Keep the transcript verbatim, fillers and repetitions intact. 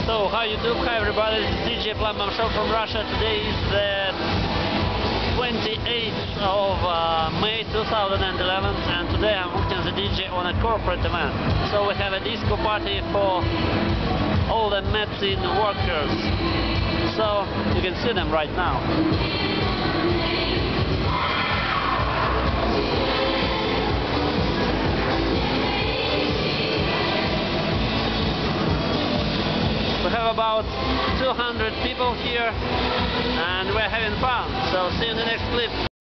So, how you do? Hi everybody, this is D J Plumbum Show from Russia. Today is the twenty-eighth of uh, May two thousand eleven, and today I'm working as a D J on a corporate event. So we have a disco party for all the medicine workers. So you can see them right now. We have about two hundred people here and we're having fun, so see you in the next clip.